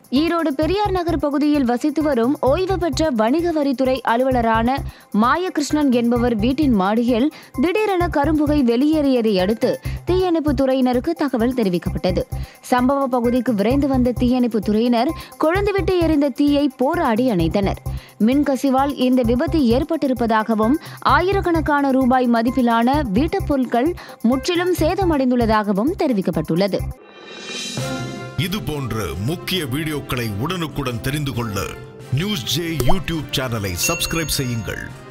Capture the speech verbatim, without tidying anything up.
ஈரோடு பெரியார் நகர் பகுதியில் வசித்து வரும் ஓய்வு பெற்ற வணிக வரித்துறை அலுவலரான மாயகிருஷ்ணன் என்பவர் வீட்டின் மாடியில் திடீரென கரும்புகை வெளியேறியதை அடுத்து தீயணைப்பு துறையினருக்கு தகவல் தெரிவிக்கப்பட்டது. சம்பவ பகுதிக்கு விரைந்து வந்த தீயணைப்பு துறையினர் கொழுந்துவிட்டு எரிந்த தீயை போராடி அணைத்தனர். மின்கசிவால் இந்த விபத்து ஏற்பட்டிருப்பதாகவும் ஆயிரக்கணக்கான ரூபாய் மதிப்பிலான வீட்டுப் பொருட்கள் முற்றிலும் சேதமடைந்துள்ளதாகவும் தெரிவிக்கப்பட்டுள்ளது. இது போன்ற முக்கிய வீடியோக்களை உடனுக்குடன் தெரிந்து கொள்ள நியூஸ் ஜே யூடியூப் சேனலை சப்ஸ்கிரைப் செய்யுங்கள்.